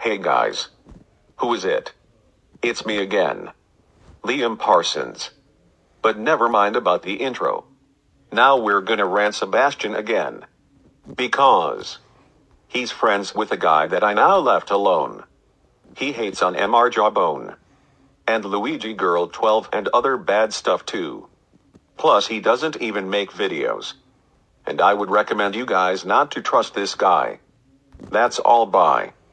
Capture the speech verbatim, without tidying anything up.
Hey guys. Who is it? It's me again. Liam Parsons. But never mind about the intro. Now we're gonna rant Sebastian again. Because he's friends with a guy that I now left alone. He hates on M R Jawbone. And Luigi Girl twelve and other bad stuff too. Plus he doesn't even make videos. And I would recommend you guys not to trust this guy. That's all, bye.